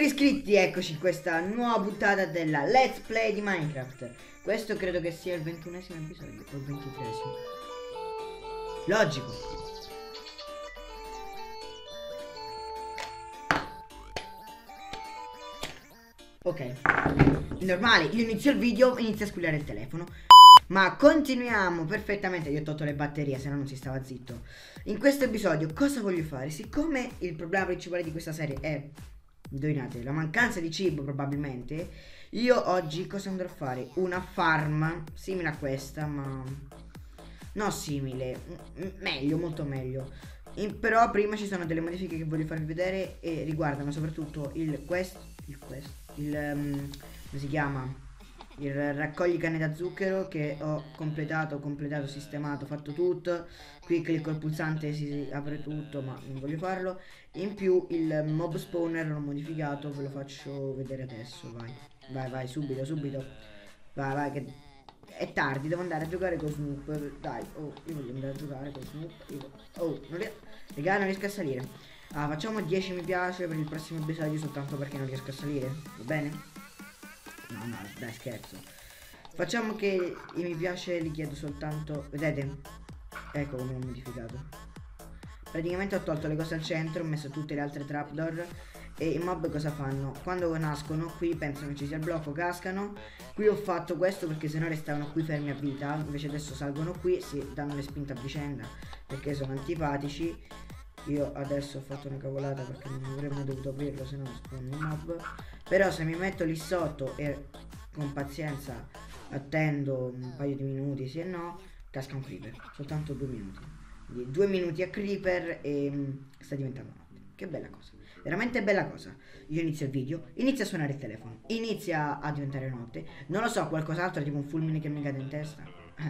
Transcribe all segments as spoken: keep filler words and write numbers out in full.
Signori iscritti, eccoci in questa nuova puntata della Let's Play di Minecraft. Questo credo che sia il ventunesimo episodio o il ventitreesimo. Logico. Ok, normale, io inizio il video e inizio a squillare il telefono. Ma continuiamo perfettamente. Io ho tolto le batterie, se no non si stava zitto. In questo episodio cosa voglio fare? Siccome il problema principale di questa serie è, indovinate, la mancanza di cibo probabilmente, io oggi cosa andrò a fare? Una farm simile a questa, ma no simile, meglio, molto meglio. In, però prima ci sono delle modifiche che voglio farvi vedere e riguardano soprattutto il quest, il quest, il um, come si chiama? Il raccogli canne da zucchero, che ho completato, completato, sistemato, fatto tutto. Qui clicco il pulsante, si apre tutto, ma non voglio farlo. In più il mob spawner l'ho modificato, ve lo faccio vedere adesso. Vai, vai, vai, subito, subito. Vai, vai, che è tardi, devo andare a giocare con Snoop. Dai, oh, io voglio andare a giocare con Snoop. Io... Oh, non riesco, raga, non riesco a salire. Ah, facciamo dieci mi piace per il prossimo episodio soltanto perché non riesco a salire. Va bene? No, no, dai, scherzo. Facciamo che i mi piace li chiedo soltanto. Vedete? Ecco come l'ho modificato. Praticamente ho tolto le cose al centro, ho messo tutte le altre trapdoor. E i mob cosa fanno? Quando nascono qui pensano che ci sia il blocco, cascano. Qui ho fatto questo perché sennò restavano qui fermi a vita. Invece adesso salgono qui, si danno le spinte a vicenda perché sono antipatici. Io adesso ho fatto una cavolata perché non avremmo dovuto aprirlo, se no spawn i mob. Però se mi metto lì sotto e con pazienza attendo un paio di minuti, sì e no, casca un creeper. Soltanto due minuti. Quindi due minuti a creeper e um, sta diventando notte. Che bella cosa. Veramente bella cosa. Io inizio il video, inizia a suonare il telefono, inizia a diventare notte. Non lo so, qualcos'altro, tipo un fulmine che mi cade in testa.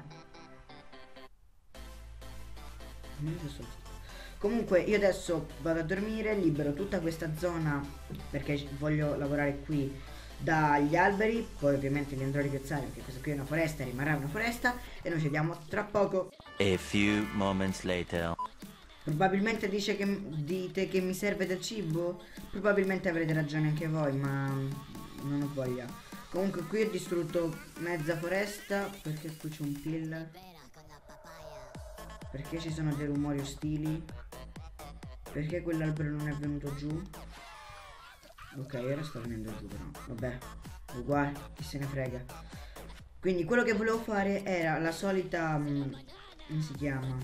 Comunque io adesso vado a dormire, libero tutta questa zona perché voglio lavorare qui dagli alberi. Poi ovviamente li andrò a ripiazzare perché questa qui è una foresta, rimarrà una foresta. E noi ci vediamo tra poco. A few moments later. Probabilmente dice che, dite che mi serve del cibo. Probabilmente avrete ragione anche voi, ma non ho voglia. Comunque qui ho distrutto mezza foresta perché qui c'è un pillar. Perché ci sono dei rumori ostili. Perché quell'albero non è venuto giù. Ok, ora sta venendo giù però. Vabbè, uguale, chi se ne frega. Quindi quello che volevo fare era la solita mh, come si chiama?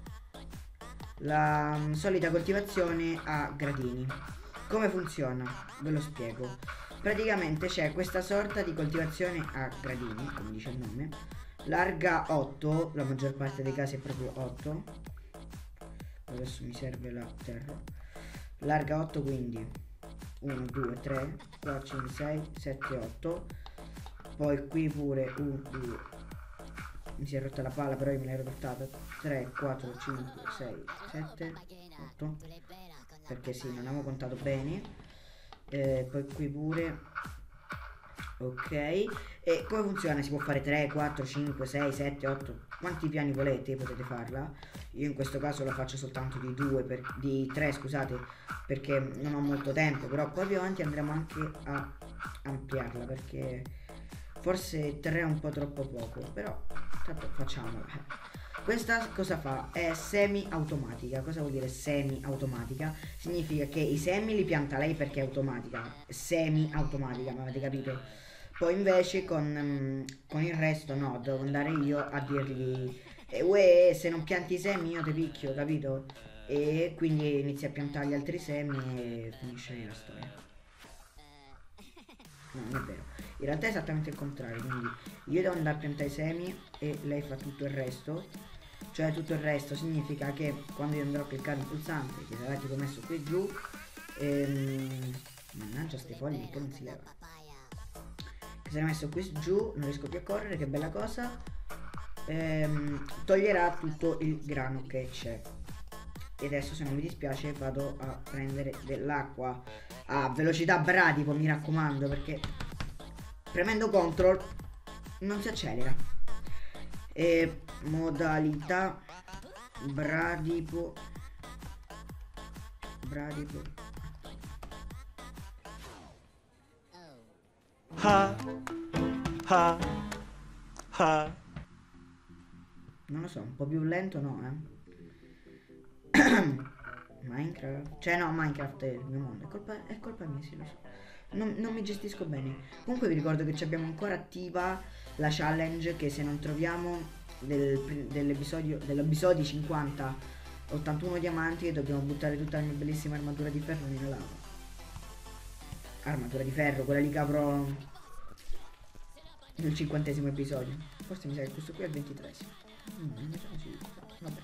La mh, solita coltivazione a gradini. Come funziona? Ve lo spiego. Praticamente c'è questa sorta di coltivazione a gradini, come dice il nome. Larga otto, la maggior parte dei casi è proprio otto. Adesso mi serve la terra. Larga otto, quindi uno, due, tre, quattro, cinque, sei, sette, otto. Poi qui pure uno, due. Mi si è rotta la pala, però io me l'ero portata. tre, quattro, cinque, sei, sette, otto. Perché sì, non avevo contato bene. eh, Poi qui pure. Ok. E come funziona? Si può fare tre, quattro, cinque, sei, sette, otto. Quanti piani volete potete farla. Io in questo caso la faccio soltanto di due per, di tre, scusate, perché non ho molto tempo. Però poi più avanti andremo anche a ampliarla, perché forse tre è un po' troppo poco. Però tanto facciamola. Questa cosa fa? È semi automatica. Cosa vuol dire semi automatica? Significa che i semi li pianta lei perché è automatica. Semi automatica, ma avete capito? Poi invece con, um, con il resto no, devo andare io a dirgli eh, uè, se non pianti i semi io ti picchio, capito? E quindi inizia a piantare gli altri semi e finisce la storia. No, non è vero. In realtà è esattamente il contrario, quindi io devo andare a piantare i semi e lei fa tutto il resto. Cioè tutto il resto significa che quando io andrò a cliccare il pulsante, che sarà tipo messo qui giù, ehm, mannaggia ste foglie che non si leva. Che sarà messo qui giù, non riesco più a correre, che bella cosa. Ehm, toglierà tutto il grano che c'è. E adesso, se non mi dispiace, vado a prendere dell'acqua a velocità bradipo, mi raccomando, perché premendo control non si accelera. E modalità bradipo bradipo Ha. Ha. Ha. Non lo so, un po' più lento no, eh. Minecraft. Cioè no, Minecraft è il mio mondo. È colpa, è colpa mia, sì, lo so. Non, non mi gestisco bene. Comunque vi ricordo che abbiamo ancora attiva la challenge che se non troviamo del, dell'episodio dell'episodio cinquanta ottantuno diamanti dobbiamo buttare tutta la mia bellissima armatura di ferro nella lava. Armatura di ferro, quella lì che avrò nel cinquantesimo episodio. Forse mi sa che questo qui è il ventitreesimo. Mm, non mi sa così. Vabbè.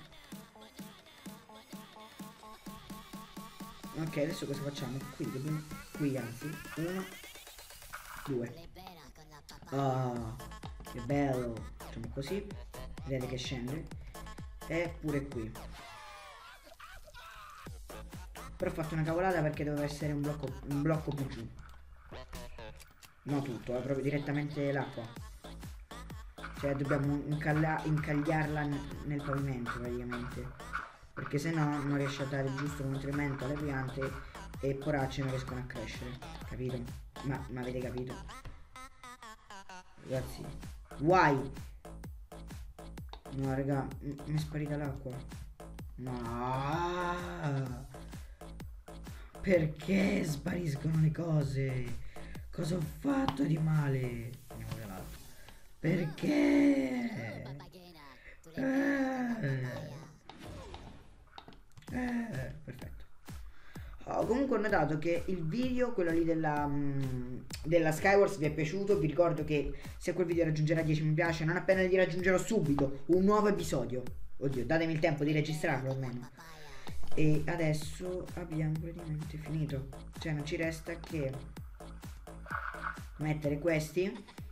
Ok, adesso cosa facciamo? Qui dobbiamo. Qui anzi. Uno. Due. Oh, che bello. Facciamo così. Vedete che scende. E pure qui. Però ho fatto una cavolata perché doveva essere un blocco, un blocco più giù. No tutto, è proprio direttamente l'acqua. Cioè dobbiamo incagliarla nel pavimento praticamente. Perché se no non riesce a dare il giusto nutrimento alle piante e poracce non riescono a crescere. Capito? Ma, ma avete capito? Ragazzi. Why? No raga, mi è sparita l'acqua. No. Perché spariscono le cose? Cosa ho fatto di male? Andiamo dall'altro. Perché? Eh. Eh, perfetto. Oh, comunque ho notato che il video, quello lì della, um, della Skywars vi è piaciuto. Vi ricordo che se quel video raggiungerà dieci mi piace, non appena li raggiungerò subito un nuovo episodio. Oddio, datemi il tempo di registrarlo almeno. E adesso abbiamo praticamente finito. Cioè non ci resta che mettere questi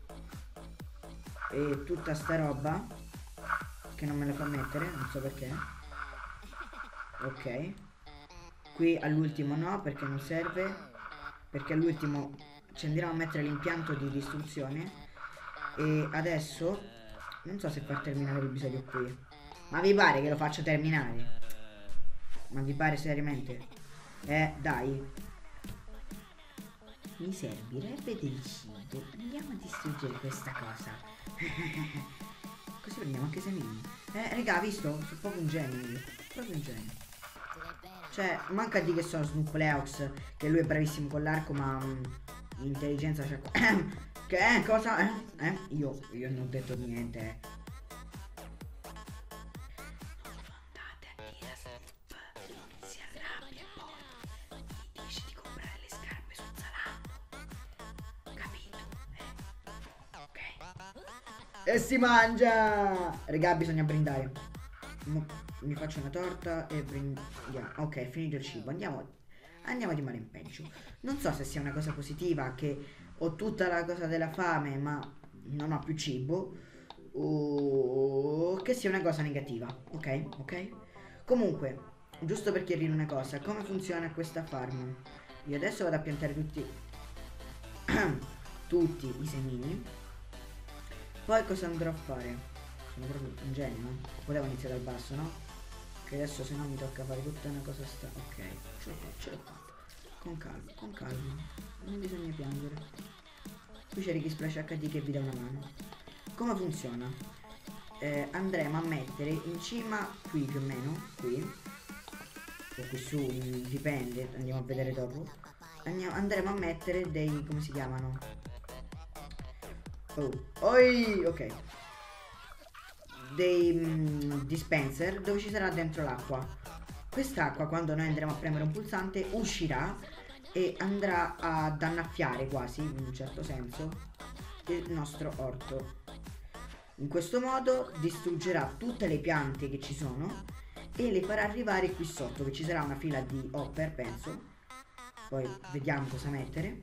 e tutta sta roba che non me la fa mettere, non so perché. Ok, qui all'ultimo no perché non serve, perché all'ultimo ci andiamo a mettere l'impianto di distruzione. E adesso non so se far terminare l'episodio qui. Ma vi pare che lo faccio terminare? Ma vi pare seriamente? Eh dai, mi servirebbe del cibo. Andiamo a distruggere questa cosa. Così prendiamo anche semini. Eh raga, visto? Sono proprio un genio io. Proprio un genio. Cioè, manca di che sono Snoop Leox, che lui è bravissimo con l'arco, ma um, intelligenza c'è qua. Che è? Cosa? Eh? Eh? Io, io non ho detto niente. Eh. Andate a dire a Snoop, si arrabbia e poi gli dice di comprare le scarpe sul Zalando. Capito? Eh? Ok. E si mangia! Regà, bisogna brindare. Mo mi faccio una torta e prendiamo. Ok, finito il cibo. Andiamo Andiamo di male in peggio. Non so se sia una cosa positiva che ho tutta la cosa della fame ma non ho più cibo, o che sia una cosa negativa. Ok, ok. Comunque, giusto per chiarire una cosa, come funziona questa farm? Io adesso vado a piantare tutti tutti i semini. Poi cosa andrò a fare? Sono proprio un genio, no? Potevo iniziare dal basso, no? Che adesso se no mi tocca fare tutta una cosa sta. Ok, ce l'ho fatta, ce l'ho fatta. Con calma, con calma. Non bisogna piangere. Qui c'è Ricky Splash acca di che vi dà una mano. Come funziona? Eh, andremo a mettere in cima, qui più o meno, qui. O qui su, dipende, andiamo a vedere dopo. Andiamo, andremo a mettere dei, come si chiamano? Oh, oi, ok. Dei mm, dispenser dove ci sarà dentro l'acqua. Quest'acqua, quando noi andremo a premere un pulsante, uscirà e andrà ad annaffiare quasi, in un certo senso, il nostro orto. In questo modo distruggerà tutte le piante che ci sono e le farà arrivare qui sotto, che ci sarà una fila di hopper, penso. Poi vediamo cosa mettere.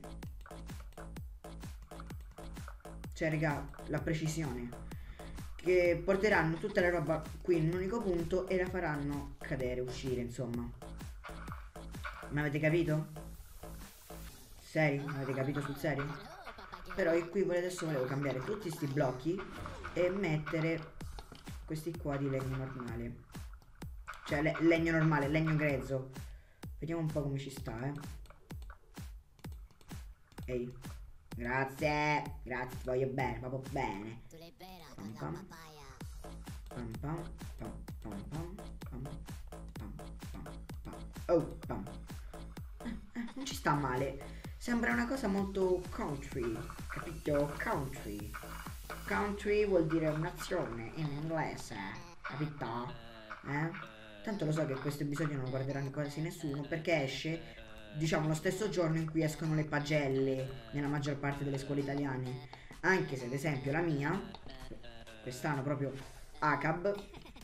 Cioè, raga, la precisione. Che porteranno tutta la roba qui in un unico punto e la faranno cadere, uscire, insomma. Ma avete capito? Serio? Avete capito sul serio? Però io qui adesso volevo cambiare tutti questi blocchi e mettere questi qua di legno normale. Cioè le legno normale, legno grezzo. Vediamo un po' come ci sta, eh. Ehi, Grazie, grazie, ti voglio bene, proprio bene. Pam pam. Pam pam pam pam pam pam pam pam pam. Oh, pam. Eh, eh, non ci sta male. Sembra una cosa molto country, capito? Country. Country vuol dire nazione in inglese, capito? Eh? Tanto lo so che questo episodio non lo guarderà quasi nessuno perché esce, diciamo, lo stesso giorno in cui escono le pagelle nella maggior parte delle scuole italiane. Anche se ad esempio la mia, quest'anno proprio A C A B,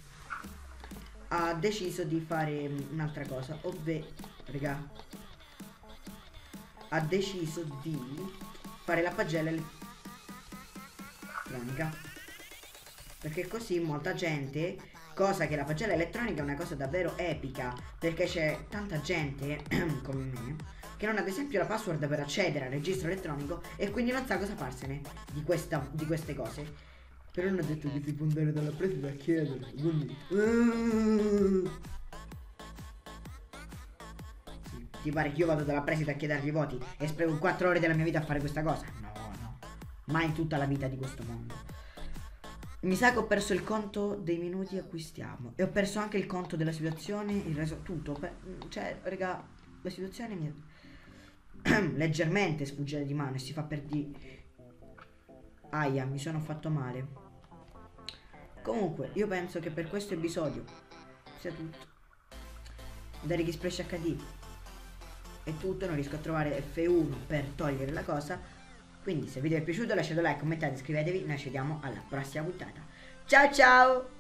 ha deciso di fare un'altra cosa, ovvero, raga, ha deciso di fare la pagella elettronica, perché così molta gente, cosa che la pagella elettronica è una cosa davvero epica, perché c'è tanta gente come me che non ha ad esempio la password per accedere al registro elettronico e quindi non sa cosa farsene di, questa, di queste cose. Però non ha detto che si può andare dalla preside a chiedere, quindi uh. sì, ti pare che io vado dalla preside a chiedergli i voti e spreco quattro ore della mia vita a fare questa cosa? No, no, mai in tutta la vita di questo mondo. Mi sa che ho perso il conto dei minuti a cui stiamo e ho perso anche il conto della situazione, il reso, tutto, per, cioè, raga, la situazione mi è leggermente sfuggita di mano e si fa per di... Aia, mi sono fatto male. Comunque, io penso che per questo episodio sia tutto. Da Ricky Splash acca di è tutto, non riesco a trovare F uno per togliere la cosa. Quindi se il video vi è piaciuto lasciate like, commentate, iscrivetevi. Noi ci vediamo alla prossima puntata. Ciao ciao!